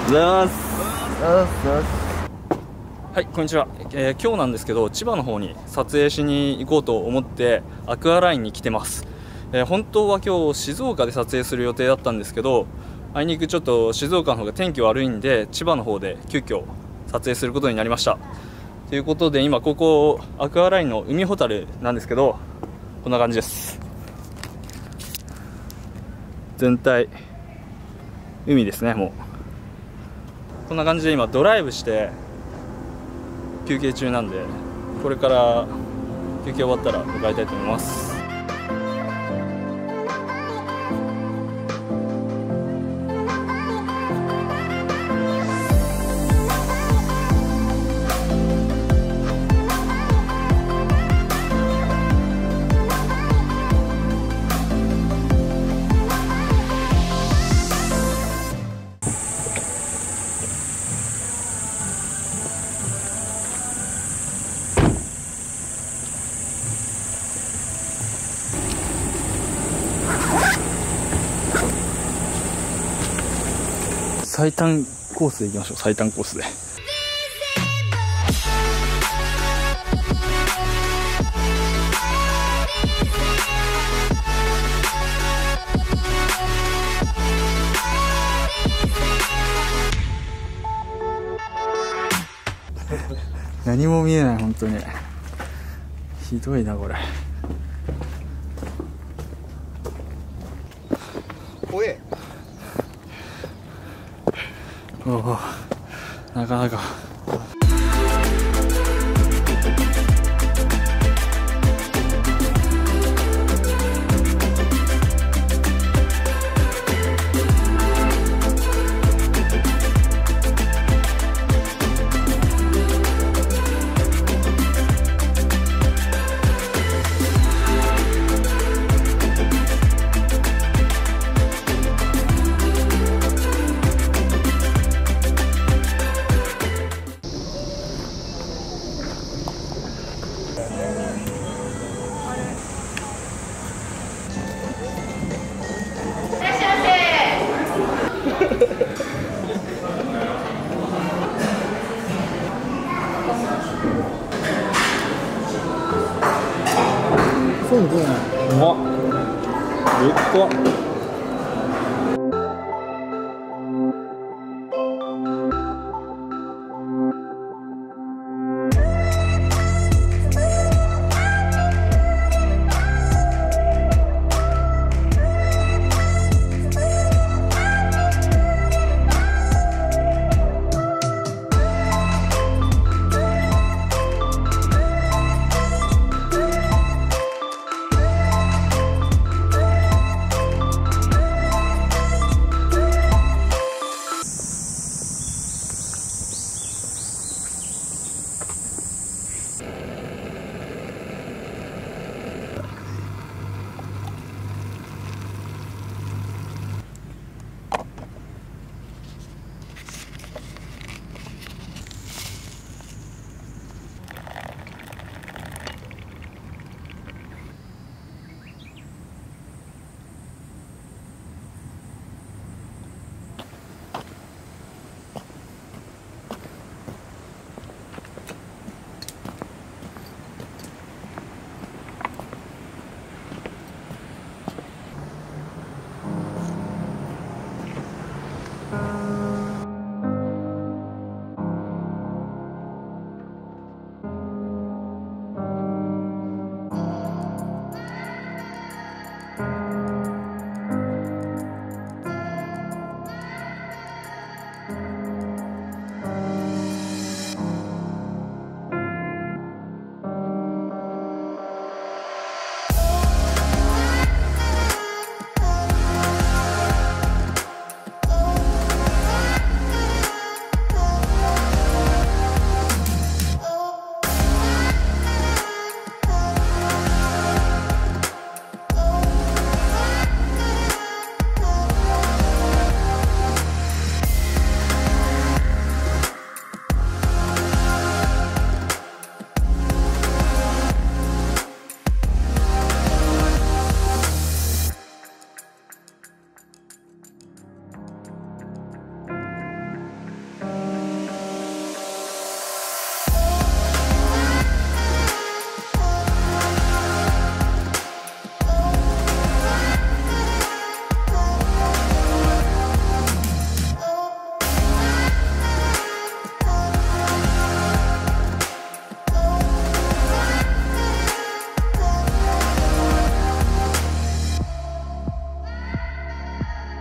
ございます。はい、こんにちは。今日なんですけど、千葉の方に撮影しに行こうと思ってアクアラインに来てます。本当は今日静岡で撮影する予定だったんですけど、あいにくちょっと静岡の方が天気悪いんで、千葉の方で急遽撮影することになりました。ということで今ここアクアラインの海ほたるなんですけど、こんな感じです。全体海ですね。もうこんな感じで今ドライブして休憩中なんで、これから休憩終わったら向かいたいと思います。最短コースで行きましょう。最短コースで。何も見えない、本当にひどいなこれ。 怖え。 おお、なかなか。そうね。うまっ。でっか。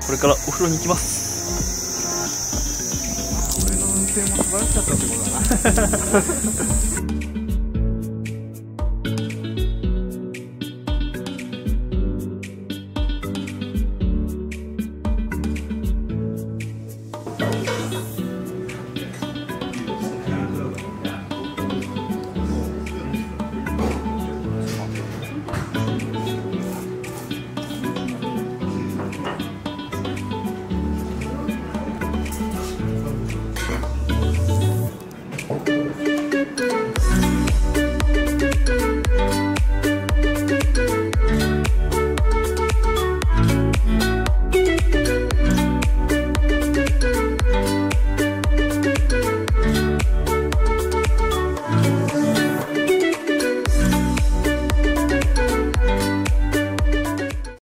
これからお風呂に行きます。 俺の運転も素晴らしかったってことだな